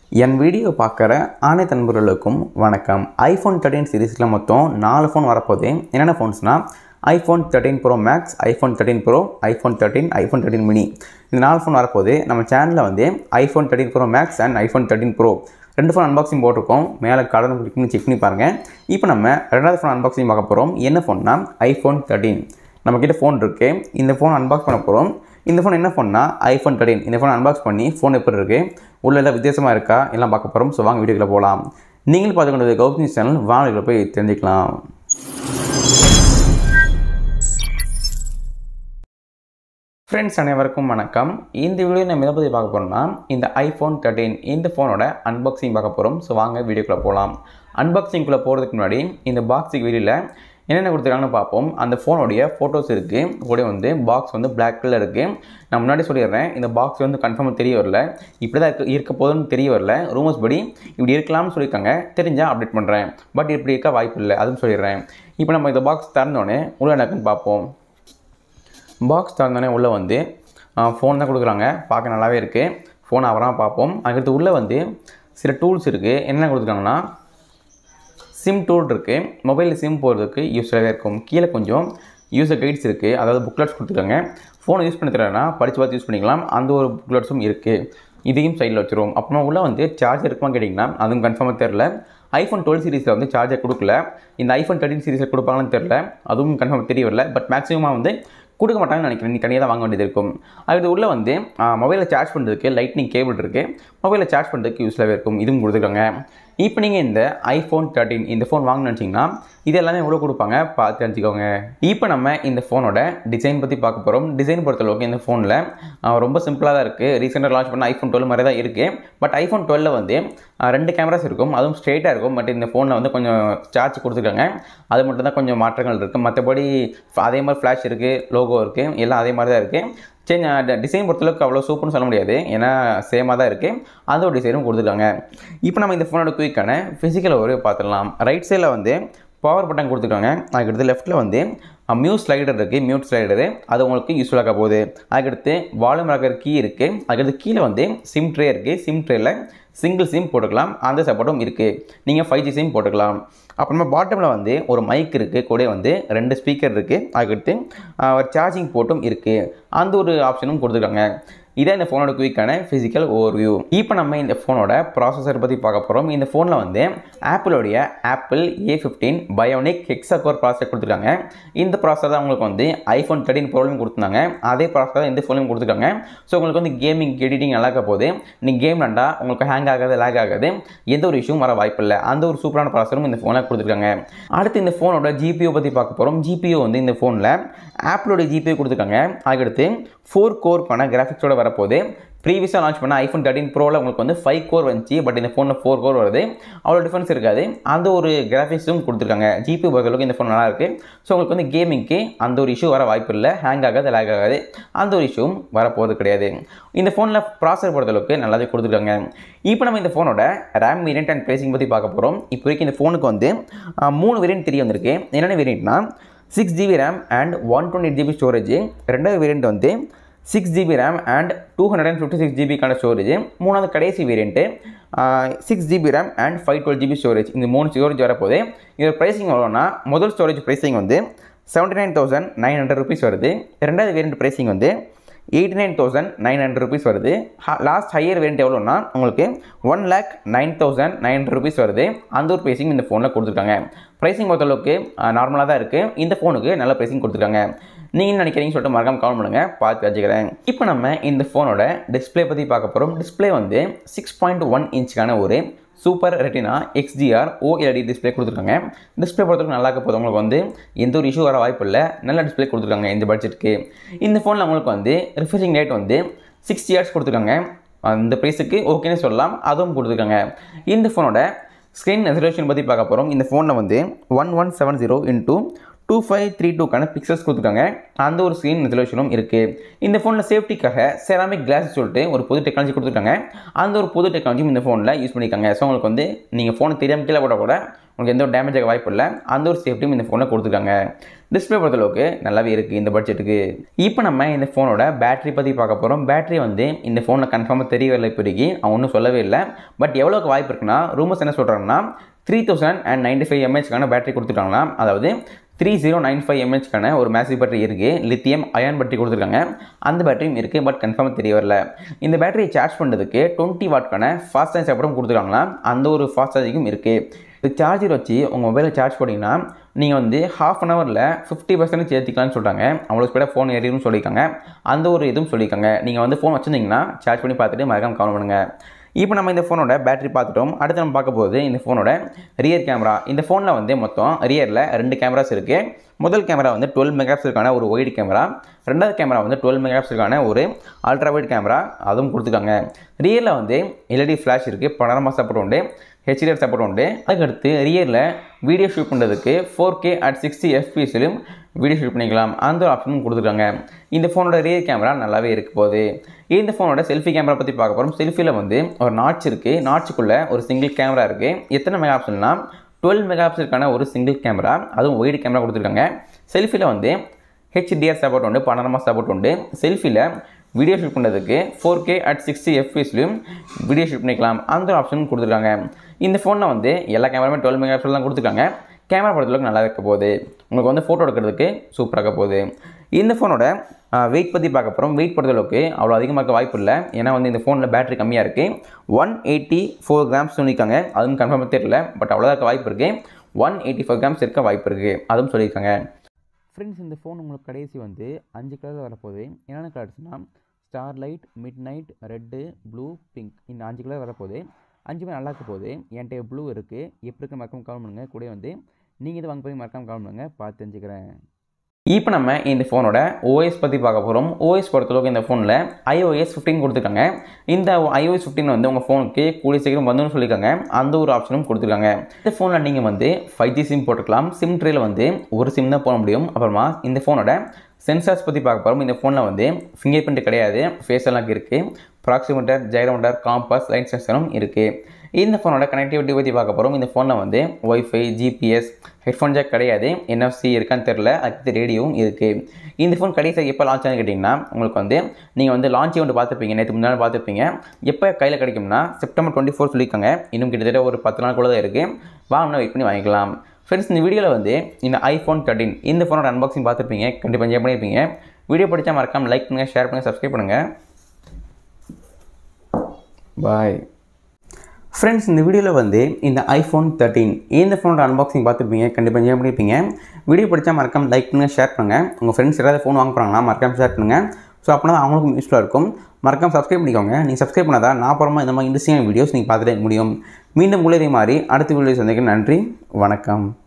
என் video பார்க்குற அனைத்து நண்பர்களுக்கும் வணக்கம். iPhone 13 சீரீஸில் மொத்தம் 4 ஃபோன் வரப்போகுது. என்னென்ன ஃபோன்ஸ்னால் iPhone 13 Pro Max, iPhone 13 Pro, iPhone 13, iPhone 13 mini. இந்த 4 ஃபோன் வரப்போகுது. நம்ம சேனலில் வந்து iPhone 13 Pro Max and iPhone 13 Pro 2 phone unboxing போட்டிருக்கோம். மேலே கார்டன் கிளிக் பண்ணி செக் பண்ணி பாருங்கள். இப்போ நம்ம 2வது ஃபோன் அன்பாக்சிங் பார்க்க போகிறோம். என்ன ஃபோன்னா iPhone 13. நம்மக்கிட்ட ஃபோன் இருக்குது. இந்த ஃபோன் அன்பாக்ஸ் பண்ண போகிறோம். இந்த ஃபோன் என்ன ஃபோன்னா iPhone 13. இந்த ஃபோன் அன்பாக்ஸ் பண்ணி ஃபோன் எப்படி இருக்குது, உள்ள எல்லாம் வித்தியாசமாக இருக்கா எல்லாம் பார்க்க போகிறோம். ஸோ வாங்க வீடியோக்குள்ளே போகலாம். நீங்கள் பார்த்து கொண்டது கௌதம் சேனல். வாங்க போய் தெரிஞ்சுக்கலாம். ஃப்ரெண்ட்ஸ் அனைவருக்கும் வணக்கம். இந்த வீடியோ நம்ம எதை பற்றி பார்க்க போகிறோம்னா இந்த iPhone 13 இந்த ஃபோனோட அன்பாக்சிங் பார்க்க போகிறோம். ஸோ வாங்க வீடியோக்குள்ளே போகலாம். அன்பாக்சிங்குள்ளே போகிறதுக்கு முன்னாடி இந்த பாக்ஸுக்கு வெளியில் என்னென்ன கொடுத்துருக்காங்கன்னு பார்ப்போம். அந்த ஃபோனுடைய ஃபோட்டோஸ் இருக்குது. கூட வந்து பாக்ஸ் வந்து பிளாக் கலர் இருக்குது. நான் முன்னாடி சொல்லிடுறேன், இந்த பாக்ஸ் வந்து கன்ஃபார்மாக தெரிய வரல, இப்படி தான் இருக்க போதுன்னு தெரிய வரல. ரூமர்ஸ் படி இப்படி இருக்கலாம்னு சொல்லியிருக்காங்க. தெரிஞ்சால் அப்டேட் பண்ணுறேன். பட் இப்படி இருக்க வாய்ப்பு இல்லை, அதுவும் சொல்லிடுறேன். இப்போ நம்ம இந்த பாக்ஸ் திறந்தோடனே உள்ளே என்னக்குன்னு பார்ப்போம். பாக்ஸ் திறந்தோடனே உள்ளே வந்து ஃபோன் தான் கொடுக்குறாங்க. பார்க்க நல்லாவே இருக்குது. ஃபோன் அப்புறமா பார்ப்போம். அதுக்கடுத்து உள்ளே வந்து சில டூல்ஸ் இருக்குது. என்னென்ன கொடுத்துருக்காங்கன்னா சிம் டூல் இருக்குது. மொபைலில் சிம் போடுறதுக்கு யூஸ்ஃபுல்லாகவே இருக்கும். கீழே கொஞ்சம் யூசர் கைட்ஸ் இருக்குது, அதாவது புக்லெட்ஸ் கொடுத்துருக்காங்க. ஃபோனை யூஸ் பண்ணி தரேன்னா படித்து பார்த்து யூஸ் பண்ணிக்கலாம். அந்த ஒரு புக்லெட்ஸும் இருக்குது. இதையும் சைடில் வச்சுருவோம். அப்புறமா உள்ளே வந்து சார்ஜர் இருக்குமான்னு கேட்டிங்கன்னா அதுவும் கன்ஃபார்மாக தெரில. iPhone 12 சீரீஸில் வந்து சார்ஜர் கொடுக்கல. இந்த iPhone 13 சீரீஸில் கொடுப்பாங்கன்னு தெரில, அதுவும் கன்ஃபார்மாக தெரிய வரல. பட் மேக்ஸிமமாக வந்து கொடுக்க மாட்டாங்கன்னு நினைக்கிறேன். நீ தனியாக தான் வாங்க வேண்டியது இருக்கும். அது உள்ளே வந்து மொபைலில் சார்ஜ் பண்ணுறதுக்கு லைட்னிங் கேபிள் இருக்குது. மொபைலில் சார்ஜ் பண்ணுறதுக்கு யூஸ்ஃபுல்லாகவே இருக்கும். இதுவும் கொடுத்துருக்காங்க. இப்போ நீங்கள் இந்த iPhone 13 இந்த ஃபோன் வாங்கணும்னு நினச்சிங்கன்னா இது எல்லாமே எவ்வளோ கொடுப்பாங்க பார்த்து தெரிஞ்சுக்கோங்க. இப்போ நம்ம இந்த ஃபோனோட டிசைன் பற்றி பார்க்க போகிறோம். டிசைன் பொறுத்தளவுக்கு இந்த ஃபோனில் ரொம்ப சிம்பிளாக தான் இருக்குது. ரீசெண்டாக லான்ச் பண்ண iPhone 12 மாதிரி தான் இருக்குது. பட் iPhone 12 வந்து 2 கேமராஸ் இருக்கும், அதுவும் ஸ்ட்ரெயிட்டாக இருக்கும். பட் இந்த ஃபோனில் வந்து கொஞ்சம் சார்ஜ் கொடுத்துருக்காங்க. அது மட்டும் தான் கொஞ்சம் மாற்றங்கள் இருக்குது. மற்றபடி அதே மாதிரி ஃப்ளாஷ் இருக்குது, லோகோ இருக்குது, எல்லாம் அதே மாதிரி தான் இருக்குது. சரி, டிசைன் பொறுத்தளவுக்கு அவ்வளோ சூப்பர்னு சொல்ல முடியாது, ஏன்னா சேமாக தான் இருக்குது. அந்த ஒரு டிசைனும் கொடுத்துருக்காங்க. இப்போ நம்ம இந்த ஃபோனோட குயிக்கான ஃபிசிக்கல் ஒரு பார்த்துடலாம். ரைட் சைடில் வந்து பவர் பட்டன் கொடுத்துருக்காங்க. அதுக்கடுத்து லெஃப்ட்டில் வந்து மியூட் ஸ்லைடர் இருக்குது. மியூட் ஸ்லைடரு அது உங்களுக்கு யூஸ்ஃபுல்லாக போகுது. அதுக்கடுத்து வால்யூம் ராக்கர் கீ இருக்குது. அதுக்கடுத்து கீழே வந்து சிம் ட்ரே இருக்குது. சிம் ட்ரேயில் சிங்கிள் சிம் போட்டுக்கலாம், அந்த சப்போர்ட்டும் இருக்குது. நீங்கள் 5G சிம் போட்டுக்கலாம். அப்புறமா பாட்டமில் வந்து ஒரு மைக் இருக்குது, கூட வந்து 2 ஸ்பீக்கர் இருக்குது. அதுக்கடுத்து ஒரு சார்ஜிங் போர்ட்டும் இருக்குது. அந்த ஒரு ஆப்ஷனும் கொடுத்துருக்காங்க. இதான் இந்த ஃபோனோட குயிக்கான ஃபிசிக்கல் ஓவர்வியூ. இப்போ நம்ம இந்த ஃபோனோட ப்ராசஸர் பற்றி பார்க்க போகிறோம். இந்த ஃபோனில் வந்து ஆப்பிளோடைய Apple A15 bionic hexa core processor கொடுத்துருக்காங்க. இந்த ப்ராசஸர் தான் உங்களுக்கு வந்து iPhone 13 ப்ரோலையும் கொடுத்துருந்தாங்க. அதே ப்ராசஸர் தான் இந்த ஃபோனையும் கொடுத்துருக்காங்க. ஸோ உங்களுக்கு வந்து கேமிங் எடிட்டிங் நல்லா இருக்க போது நீங்கள் கேம் விளாண்டா உங்களுக்கு ஹேங் ஆகாது, லேக் ஆகாது, எந்த ஒரு இஷ்யூவும் வர வாய்ப்பு இல்லை. அந்த ஒரு சூப்பரான ப்ராசஸரும் இந்த ஃபோனில் கொடுத்துருக்காங்க. அடுத்து இந்த ஃபோனோட GPU பற்றி பார்க்க போகிறோம். GPU வந்து இந்த ஃபோனில் ஆப்பிளோடைய GPU கொடுத்துருக்காங்க. அதுக்கடுத்து 4 கோர்க்கான கிராஃபிக்ஸோட வரப்போகுது. ப்ரீவியஸாக லான்ச் பண்ண iPhone 13 ப்ரோவில் உங்களுக்கு வந்து 5 கோர் வந்துச்சு. பட் இந்த ஃபோனில் 4 கோர் வருது. அவ்வளோ டிஃபரன்ஸ் இருக்காது. அந்த ஒரு கிராஃபிக்ஸும் கொடுத்துருக்காங்க. GPU பொறுத்தளவுக்கு இந்த ஃபோன் நல்லாயிருக்கு. ஸோ உங்களுக்கு வந்து கேமிங்க்கு அந்த ஒரு இஷ்யூ வர வாய்ப்பு இல்லை, ஹேங் ஆகாது, லேக் ஆகாது, அந்த ஒரு இஷ்யூவும் வரப்போகிறது கிடையாது. இந்த ஃபோனில் ப்ராசஸர் பொறுத்தளவுக்கு நல்லாவே கொடுத்துருக்காங்க. இப்போ நம்ம இந்த ஃபோனோட RAM வேரியன்ட் அண்ட் ப்ரைசிங் பற்றி பார்க்க போகிறோம். இப்போ வரைக்கும் இந்த ஃபோனுக்கு வந்து 3 வேரியன்ட் தெரிய வந்திருக்கு. என்னென்ன வேரியன்ட்னா 6GB RAM and 128GB storage. ரெண்டாவது வேரியன்ட் வந்து 6GB RAM and 256GB storage. மூணாவது கடைசி variant 6GB RAM and 512GB storage. இந்த 3 ஸ்டோரேஜ் வரப்போகுது. இதோட ப்ரைஸிங் எவ்வளோனா முதல் ஸ்டோரேஜ் ப்ரைஸிங் வந்து 79,900 rupees வருது. ரெண்டாவது வேரியண்ட் ப்ரைஸிங் வந்து 89,900 rupees வருது. லாஸ்ட் ஹையர் வேரியண்ட் எவ்வளோன்னா உங்களுக்கு 1,09,900 rupees வருது. அந்த ஒரு ப்ரைஸிங் இந்த ஃபோனில் கொடுத்துருக்காங்க. ப்ரைஸிங் பொறுத்தளவுக்கு நார்மலாக தான் இருக்குது. இந்த ஃபோனுக்கு நல்ல ப்ரைஸிங் கொடுத்துருக்காங்க. நீங்கள் நினைக்கிறீங்கன்னு சொல்லிட்டு மறக்காம கமெண்ட் பண்ணுங்கள், பார்த்து வச்சுக்கிறேன். இப்போ நம்ம இந்த ஃபோனோட டிஸ்பிளே பற்றி பார்க்க போகிறோம். டிஸ்பிளே வந்து 6.1 இன்ச்சுக்கான ஒரு super retina XDR OLED display கொடுத்துருக்காங்க. டிஸ்பிளே பொறுத்தவரைக்கும் நல்லா இருக்க போது உங்களுக்கு வந்து எந்த ஒரு இஷ்யூ வர வாய்ப்பு இல்லை. நல்ல டிஸ்பிளே கொடுத்துருக்காங்க இந்த பட்ஜெட்டுக்கு. இந்த ஃபோனில் உங்களுக்கு வந்து ரிஃப்ரெஷிங் ரேட் வந்து 60 Hz கொடுத்துருக்காங்க. அந்த ப்ரைஸுக்கு ஓகேன்னு சொல்லலாம், அதுவும் கொடுத்துருக்காங்க. இந்த ஃபோனோட ஸ்க்ரீன் ரெசல்யூஷன் பற்றி பார்க்க போகிறோம். இந்த ஃபோனில் வந்து 1170 × 2532 பிக்சல்ஸ் கொடுத்துருக்காங்க. அந்த ஒரு ஸ்க்ரீன் ரெசல்யூஷனும் இருக்குது. இந்த ஃபோனில் சேஃப்டிக்காக செராமிக் கிளாஸ் சொல்லிட்டு ஒரு புது டெக்னாலஜி கொடுத்துருக்காங்க. அந்த ஒரு புது டெக்னாலஜியும் இந்த ஃபோனில் யூஸ் பண்ணியிருக்காங்க. ஸோ உங்களுக்கு வந்து நீங்கள் ஃபோனை தெரியாமல் கீழே போட்டால் கூட உங்களுக்கு எந்த ஒரு டேமேஜ் ஆக வாய்ப்பு இல்லை. அந்த ஒரு சேஃப்டியும் இந்த ஃபோனில் கொடுத்துருக்காங்க. டிஸ்பிளே பொறுத்தளவுக்கு நல்லாவே இருக்குது இந்த பட்ஜெட்டுக்கு. இப்போ நம்ம இந்த ஃபோனோட பேட்டரி பற்றி பார்க்க போகிறோம். பேட்டரி வந்து இந்த ஃபோனில் கன்ஃபார்மாக தெரியவில்லை இப்போதைக்கு, அவங்க ஒன்றும் சொல்லவே இல்லை. பட் எவ்வளோக்கு வாய்ப்பு இருக்குன்னா, ரூமர்ஸ் என்ன சொல்கிறாங்கன்னா 3095 mAh பேட்டரி கொடுத்துருக்காங்களா. அதாவது 3095 mAh ஒரு மேசிவ் பேட்டரி இருக்குது. லித்தியம் அயான் பேட்டரி கொடுத்துருக்காங்க. அந்த பேட்டரியும் இருக்குது, பட் கன்ஃபார்மாக தெரிய வரல. இந்த பேட்டரியை சார்ஜ் பண்ணுறதுக்கு 20 வாட்க்கான ஃபாஸ்ட் சார்ஜ் சப்போர்ட்டும் கொடுத்துருக்காங்களா. அந்த ஒரு ஃபாஸ்ட் சார்ஜிங்கும் இருக்குது. இது சார்ஜர் வச்சு உங்கள் மொபைலில் சார்ஜ் பண்ணிங்கன்னா நீங்கள் வந்து ½ அன் ஹவரில் 50% ஏற்றிக்கலாம்னு சொல்கிறாங்க. அவ்வளோ ஸ்பீடாக ஃபோன் ஏறிடும்னு சொல்லியிருக்காங்க. அந்த ஒரு இதுவும் சொல்லியிருக்காங்க. நீங்கள் வந்து ஃபோன் வச்சுருந்தீங்கன்னா சார்ஜ் பண்ணி பார்த்துட்டு மறக்காம கவனம் பண்ணுங்கள். இப்போ நம்ம இந்த ஃபோனோட பேட்டரி பார்த்துட்டோம். அடுத்து நம்ம பார்க்க போகுது இந்த ஃபோனோட ரியர் கேமரா. இந்த ஃபோனில் வந்து மொத்தம் ரியரில் 2 கேமராஸ் இருக்குது. முதல் கேமரா வந்து 12 மெகாபிக்சலுக்கான ஒரு ஒயிட் கேமரா. ரெண்டாவது கேமரா வந்து 12 மெகாபிக்சலுக்கான ஒரு அல்ட்ரா வைட் கேமரா, அதுவும் கொடுத்துருக்காங்க. ரியரில் வந்து எல்இடி ஃப்ளாஷ் இருக்குது, பனோரமா சப்போர்ட் உண்டு, HDR சப்போர்ட் உண்டு. அதுக்கடுத்து ரியரில் வீடியோ ஷூட் பண்ணுறதுக்கு 4K at 60 fps video shoot பண்ணிக்கலாம். அந்த ஒரு ஆப்ஷனும் கொடுத்துருக்காங்க. இந்த ஃபோனோட ரியர் கேமரா நல்லாவே இருக்க போகுது. இந்த ஃபோனோட செல்ஃபி கேமரா பற்றி பார்க்க போகிறோம். செல்ஃபியில் வந்து ஒரு நாட்ச் இருக்குது. நாட்சுக்குள்ளே ஒரு சிங்கிள் கேமரா இருக்குது. எத்தனை மெகா பிக்சல்னா 12 மெகாபிக்சலுக்கான ஒரு சிங்கிள் கேமரா, அதுவும் ஒயிட் கேமரா கொடுத்துருக்காங்க. செல்ஃபியில் வந்து HDR சப்போர்ட் உண்டு, பனோரமா சப்போர்ட் உண்டு. செல்ஃபியில் வீடியோ ஷூட் பண்ணுறதுக்கு 4K at 60 fps video shoot பண்ணிக்கலாம். அந்த ஒரு ஆப்ஷனும் கொடுத்துருக்காங்க. இந்த ஃபோனில் வந்து எல்லா கேமராமே 12 மெகாபிக்சல் தான் கொடுத்துருக்காங்க. கேமரா பொறுத்தளவுக்கு நல்லா இருக்க போகுது. உங்களுக்கு வந்து ஃபோட்டோ எடுக்கிறதுக்கு சூப்பராக போகுது. இந்த ஃபோனோட வெயிட் பற்றி பார்க்க போகிறோம். வெயிட் பொறுத்தளவுக்கு அவ்வளோ அதிகமாக இருக்க வாய்ப்பு இல்லை. ஏன்னா வந்து இந்த ஃபோனில் பேட்டரி கம்மியாக இருக்குது. 184 கிராம்ஸ் சொல்லியிருக்காங்க. அதுவும் கன்ஃபார்மாக தெரியல, பட் அவ்வளோதான் இருக்க வாய்ப்பு இருக்குது. 185 கிராம்ஸ் இருக்க வாய்ப்பு இருக்குது, அதுவும் சொல்லியிருக்காங்க. ஃப்ரெண்ட்ஸ், இந்த ஃபோன் உங்களுக்கு கடைசி வந்து 5 கலரில் வரப்போகுது. என்னென்ன கலர்ஸ்னால் starlight, midnight, red, blue, pink. இந்த 5 கலர் வரப்போகுது. 5மே நல்லா இருக்க போகுது. என்கிட்ட ப்ளூ இருக்குது. எப்படி இருக்க மறக்காம கமெண்ட் பண்ணுங்கள். கூட வந்து நீங்கள் இதை வாங்க போய் மறக்காம கமெண்ட் பண்ணுங்கள், பார்த்து தெரிஞ்சுக்கிறேன். இப்போ நம்ம இந்த ஃபோனோட OS பற்றி பார்க்க போகிறோம். OS பொறுத்தளவுக்கு இந்த ஃபோனில் iOS 15 கொடுத்துருக்காங்க. இந்த iOS 15 வந்து உங்கள் ஃபோனுக்கு கூடிய சீக்கிரம் வந்துன்னு சொல்லியிருக்காங்க. அந்த ஒரு ஆப்ஷனும் கொடுத்துருக்காங்க. இந்த ஃபோனில் நீங்கள் வந்து 5G சிம் போட்டுக்கலாம். சிம் ட்ரேயில் வந்து ஒரு சிம் தான் போட முடியும். அப்புறமா இந்த ஃபோனோட சென்சார்ஸ் பற்றி பார்க்க போகிறோம். இந்த ஃபோனில் வந்து ஃபிங்கர் பிரிண்ட் கிடையாது, ஃபேஸ் எல்லாம் இருக்குது. ப்ராக்சிமீட்டர், ஜைரோமீட்டர், காம்பஸ், லைட் சென்சரும் இருக்குது. இந்த ஃபோனோட கனெக்டிவிட்டி பற்றி பார்க்க போகிறோம். இந்த ஃபோனில் வந்து Wi-Fi, GPS, ஹெட்ஃபோன் ஜாக் கிடையாது. NFC இருக்கான்னு தெரில. அதுக்கு ரேடியோவும் இருக்குது. இந்த ஃபோன் கடைசியாக எப்போ லான்ச் ஆகுதுன்னு கேட்டிங்கன்னா, உங்களுக்கு வந்து நீங்கள் வந்து லான்ச் ஈவெண்ட் பார்த்துருப்பீங்க, நேற்று முன்னாடி பார்த்துருப்பீங்க. எப்போ கையில் கிடைக்கும்னா செப்டம்பர் 24 சொல்லியிருக்காங்க. இன்னும் கிட்டத்தட்ட ஒரு 10 நாள் கூட தான் இருக்குது. வாங்கினா வெயிட் பண்ணி வாங்கிக்கலாம். ஃப்ரெண்ட்ஸ், இந்த வீடியோவில் வந்து இந்த iPhone 13 இந்த ஃபோனோட அன்பாக்சிங் பார்த்துருப்பீங்க, கண்டிப்பாக என்ஜாய் பண்ணியிருப்பீங்க. வீடியோ பிடிச்சா மறக்காம லைக் பண்ணுங்கள், ஷேர் பண்ணுங்கள், சப்ஸ்கிரைப் பண்ணுங்கள். பாய். ஃப்ரெண்ட்ஸ், இந்த வீடியோவில் வந்து இந்த iPhone 13 இந்த ஃபோனோட அன்பாக்சிங் பார்த்துருப்பீங்க, கண்டிப்பாக என்ஜாய் பண்ணியிருப்பீங்க. வீடியோ பிடிச்சா மறக்காம லைக் பண்ணுங்கள், ஷேர் பண்ணுங்கள். உங்கள் ஃப்ரெண்ட்ஸ் ஏதாவது ஃபோன் வாங்க போகிறாங்கன்னா மறக்காம ஷேர் பண்ணுங்கள். ஸோ அப்படின்னா அவங்களுக்கும் யூஸ்ஃபுல்லாக இருக்கும். மறக்காம சப்ஸ்கிரைப் பண்ணிக்கோங்க. நீங்கள் சப்ஸ்கிரைப் பண்ணாதான் நான் அப்புறமா இந்த மாதிரி இன்ட்ரெஸ்டிங்கான வீடியோஸ் நீங்கள் பார்த்துட்டே முடியும். மீண்டும் இதே மாதிரி அடுத்த வீடியோஸ் சந்திக்க நன்றி, வணக்கம்.